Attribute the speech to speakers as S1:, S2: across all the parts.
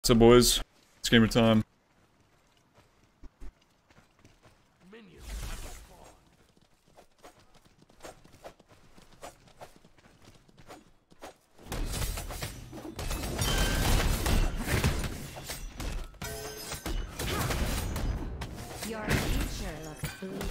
S1: So boys, it's gamer time.
S2: Your future looks bleak.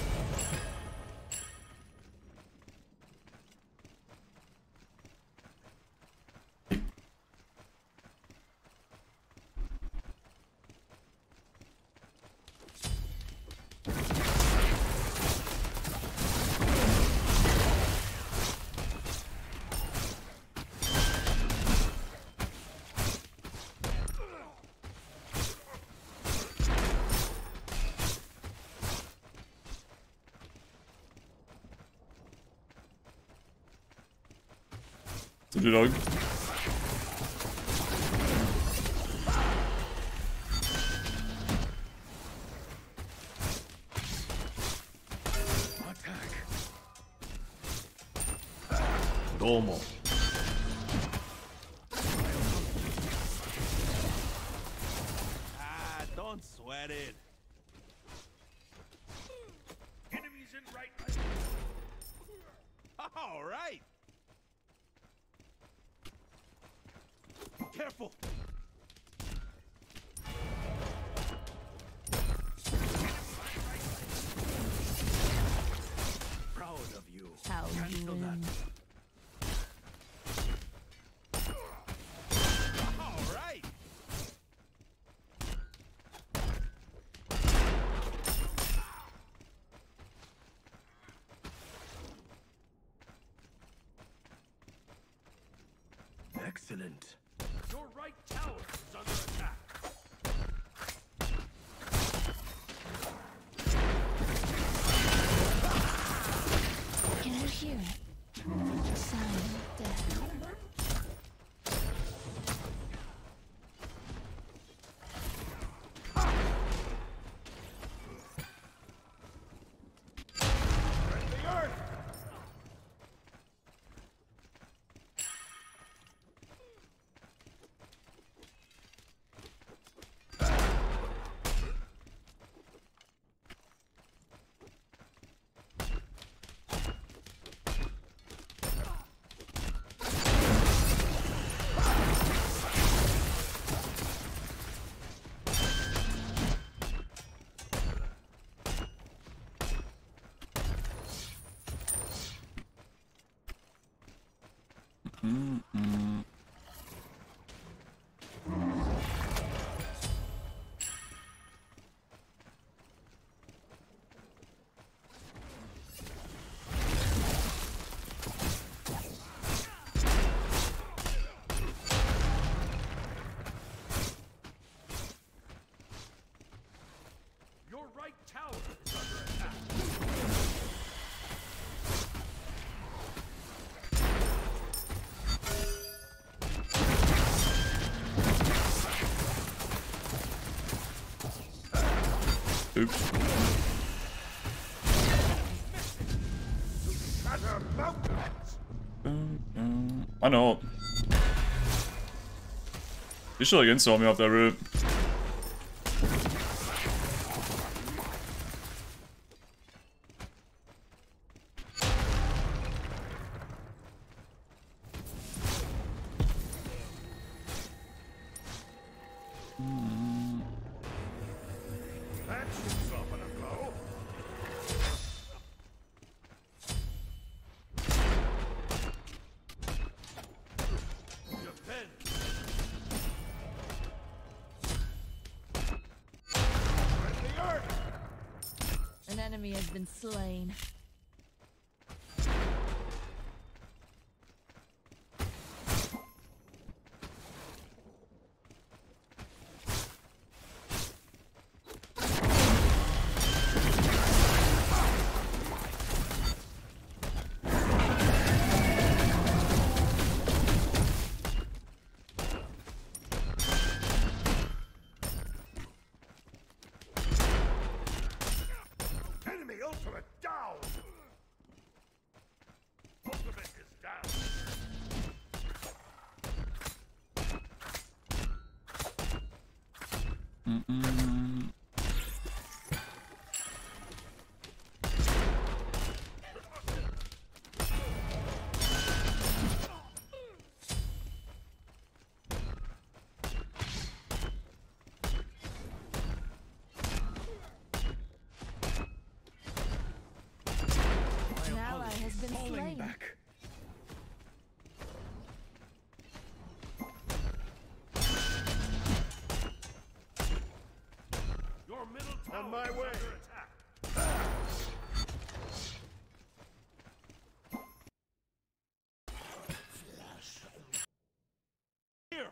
S1: It's a dog.
S3: Domo.
S4: Don't sweat it. Enemies in right. All right. Careful. Proud of you.
S2: How
S4: Handle
S2: you
S4: that.
S2: win.
S4: All right. Excellent. Your right tower is under attack.
S2: Can you hear it? The sound of death.
S4: Your right tower is under attack.
S1: Oops.
S4: Shatter mountains.
S1: Why not? You should like insult me off that route.
S4: That should soften a blow. Defend. Friendly earth.
S2: An enemy has been slain.
S4: Enemy ultimate down.
S2: An ally has been slain.
S4: Back. Your middle tower
S3: On my
S4: is
S3: way.
S4: under attack. Here.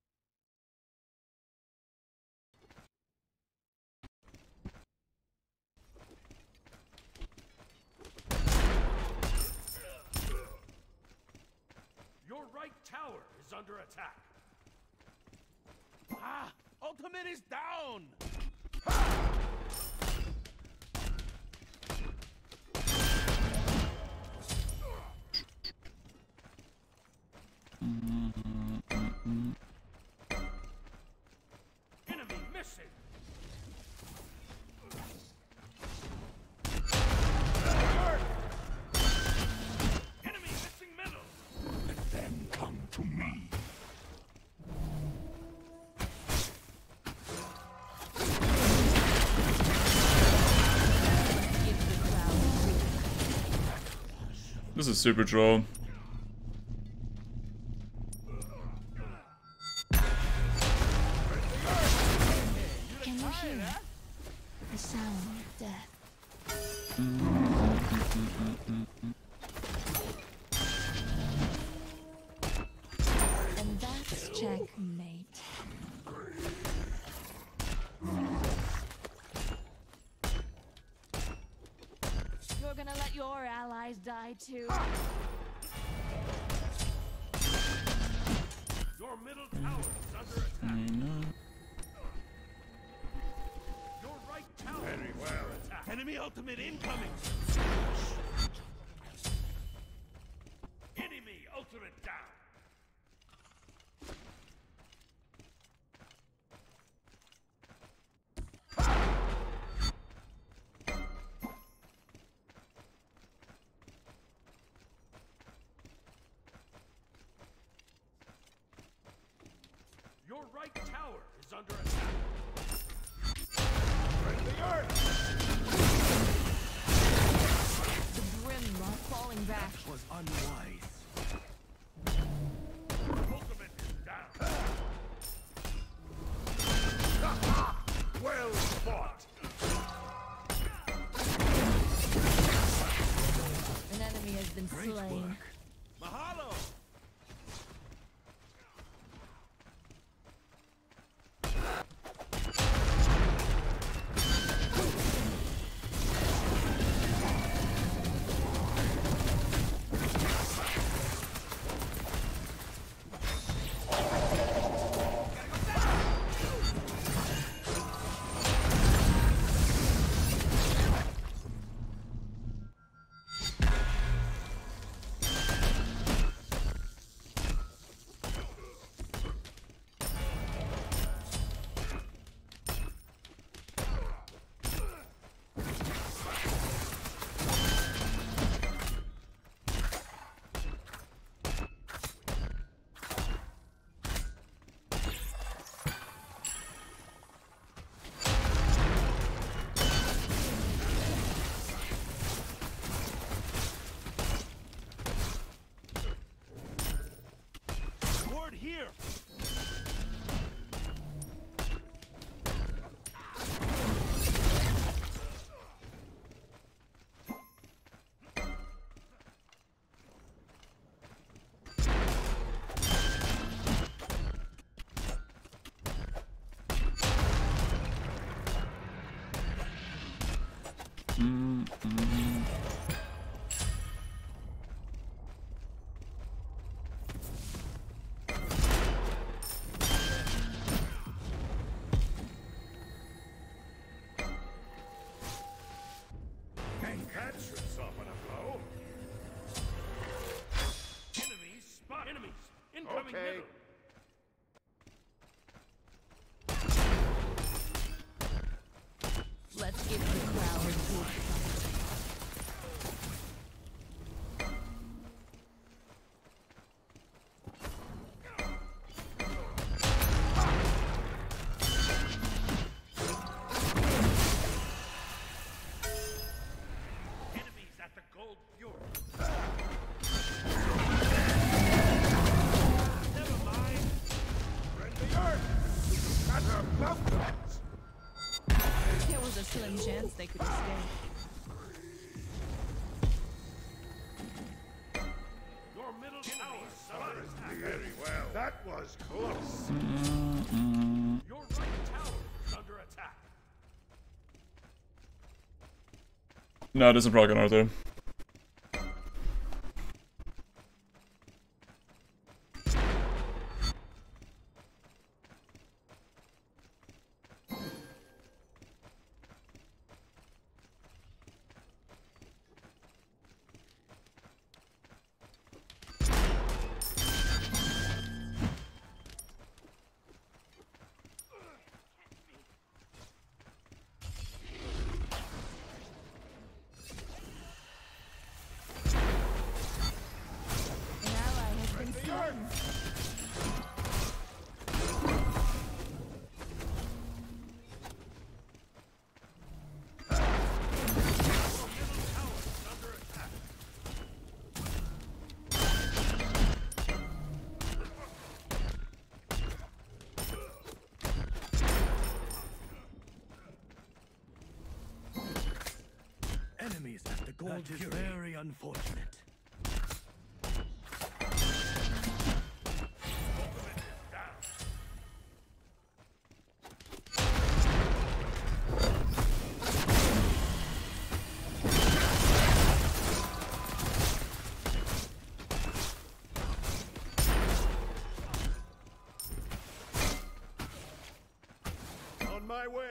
S4: Your right tower is under attack. Ah! Ultimate is down! Enemy missing! Enemy missing middle!
S3: Then come to me.
S2: Give the crowd
S1: This is super troll.
S2: Can you hear it? The sound of death. And that's checkmate. You're gonna let your allies die too?
S4: Your middle tower is under attack. Your right tower
S3: Very well.
S4: is under attack. Enemy ultimate incoming! Enemy ultimate down! Your right tower is under attack.
S2: The Grim are falling back.
S4: Was unwise. Ultimate is down.
S3: Well fought.
S2: An enemy has been slain.
S4: Mahalo! Ward here!
S3: That should soften a blow.
S4: Enemies spot! Enemies! Incoming
S3: Okay.
S4: middle!
S2: Give the crowd a good fight.
S3: Enemies at the Gold Fury. Never mind. Rend the earth. Shatter mountains.
S2: There was a slim chance they could escape.
S3: Your middle tower suffered. Very well. That was close. Your right tower is under attack.
S1: No, it isn't probably gonna Arthur.
S2: An ally has been slain.
S4: Enemies at the Gold Fury. That is very unfortunate.
S3: On my way.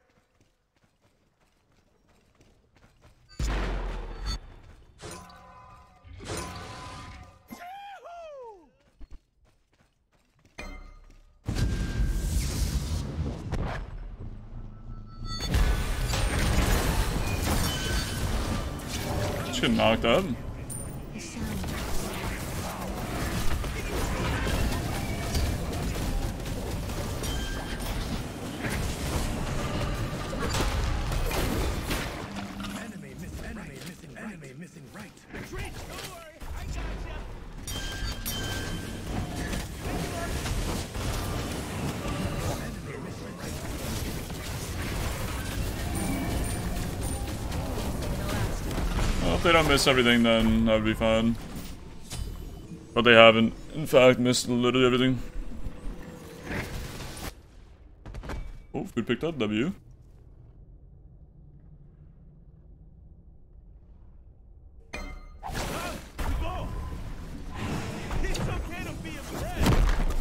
S1: Just get knocked up.
S2: The sound.
S4: Enemy missing right.
S3: Retreat! Don't worry, I got ya.
S1: Well, if they don't miss everything, then that would be fine. But they haven't, in fact, missed literally everything. Oh, food picked up, W.
S3: Go! It's okay to be impressed.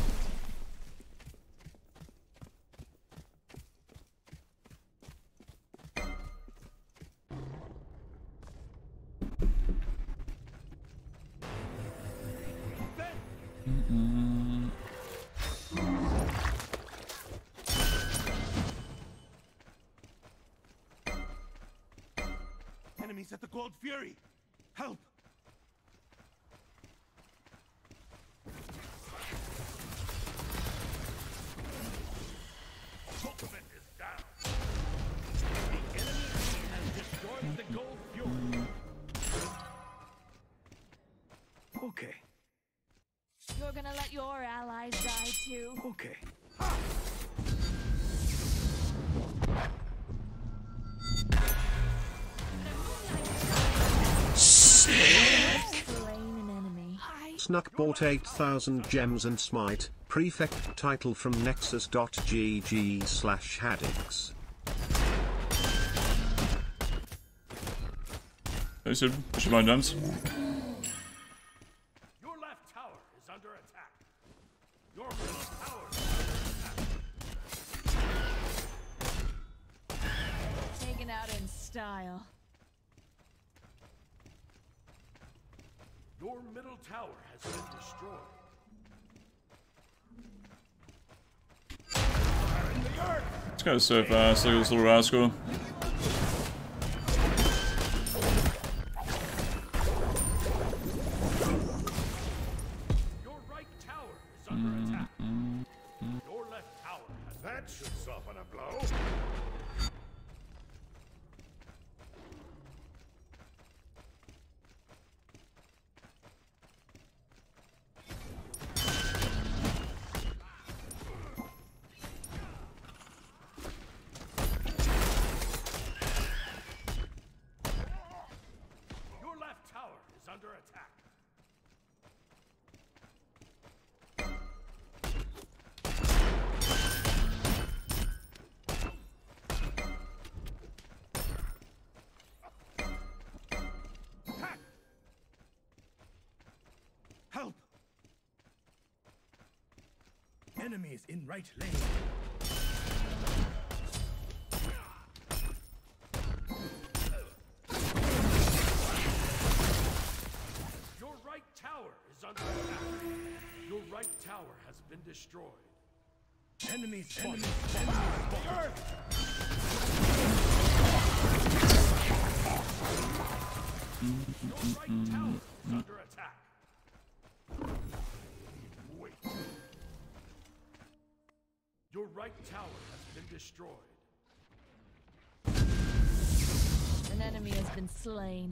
S3: Enemies at the Gold Fury! Help! Ultimate is down. The enemy has destroyed the Gold Fury.
S4: Okay,
S2: You're gonna let your allies die too?
S4: okay.
S2: Slain an enemy.
S5: Snuck bought 8,000 gems and smite, prefect title from nexus.gg/haddix.
S1: Hey, Sid, should mind gems.
S3: Your left tower is under attack. Your middle tower is under attack.
S2: Taken out in style.
S3: Your middle tower has been destroyed.
S1: This guy's so fast, look at this little rascal.
S3: That should soften a blow. Your left tower is under attack. Attack!
S4: Help! Enemies in right lane.
S3: Your right tower is under attack. Your right tower has been destroyed.
S4: Enemies spotted.
S3: Your right tower is under attack. Wait. Your right tower has been destroyed.
S2: An enemy has been slain.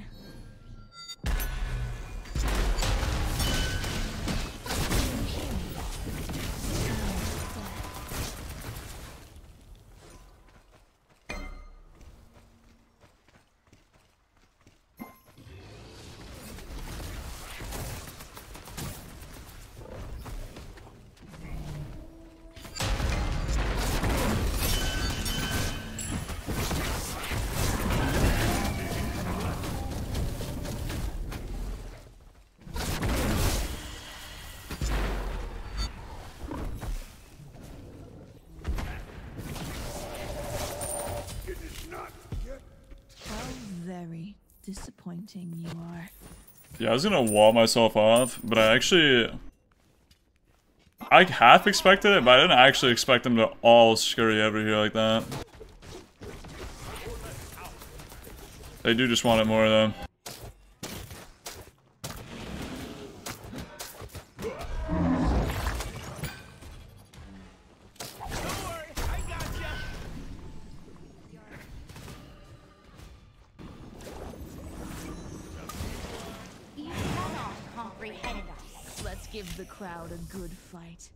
S3: It is not yet.
S2: How very disappointing you are.
S1: Yeah, I was gonna wall myself off, but I half expected it, but I didn't actually expect them to all scurry over here like that. They do just want it more though.
S2: You cannot comprehend us. Let's give the crowd a good fight.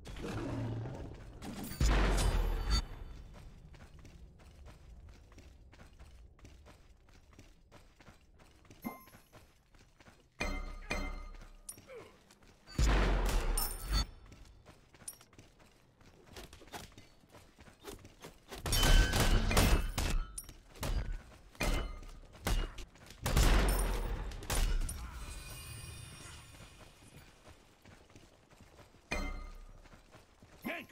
S3: Yank!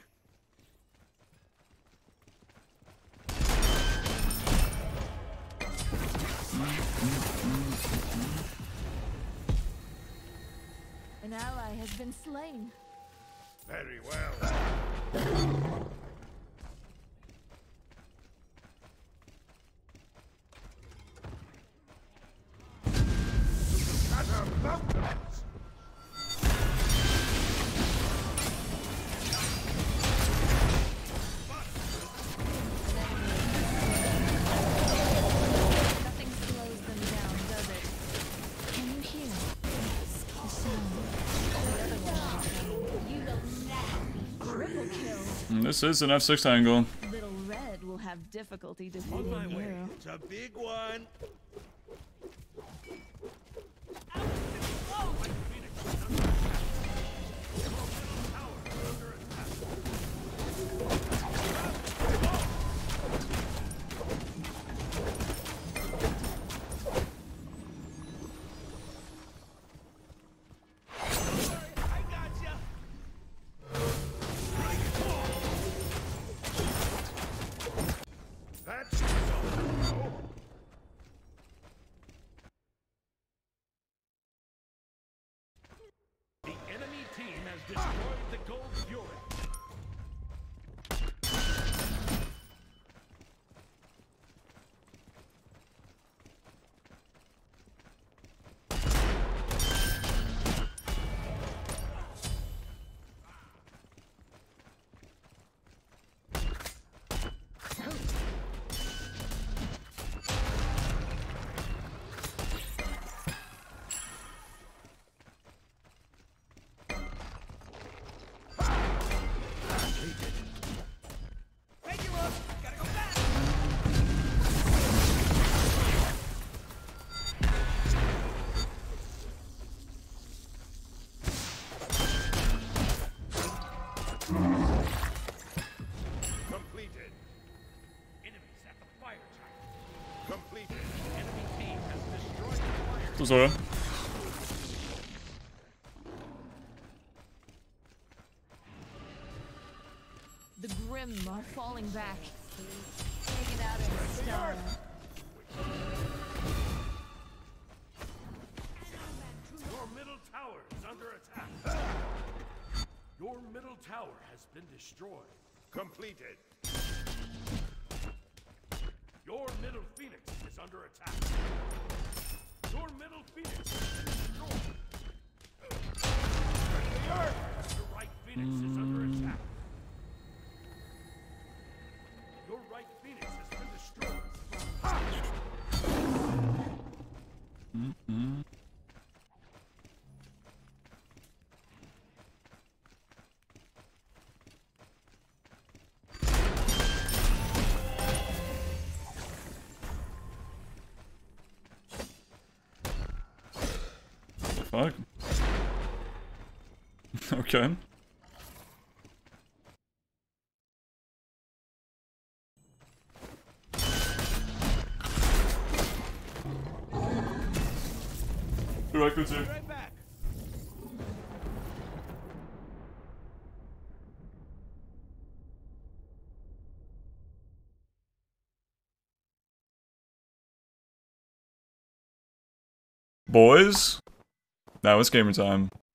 S2: An ally has been slain.
S3: Very well. Shatter mountains!
S2: Nothing slows them down, does it? Can you hear it? The sound. The other one. You will now be triple kill.
S1: This is an F6 angle.
S2: Little Red will have difficulty
S4: On
S2: defeating
S4: my way.
S2: you.
S4: It's a big one.
S3: I gotcha! That's so. Completed.
S4: Enemies at the fire tower.
S3: Completed. Enemy team has destroyed the fire.
S1: To Zora.
S2: The Grim are falling back. Hanging out in style.
S4: Your middle tower is under attack. Your middle tower has been destroyed.
S3: Completed.
S4: Your middle phoenix is under attack. Your middle phoenix has been destroyed. Your right phoenix is under attack. Your right phoenix has been destroyed.
S1: Fuck. Okay. Be right with you.
S3: Right back.
S1: Boys, now it's gamer time.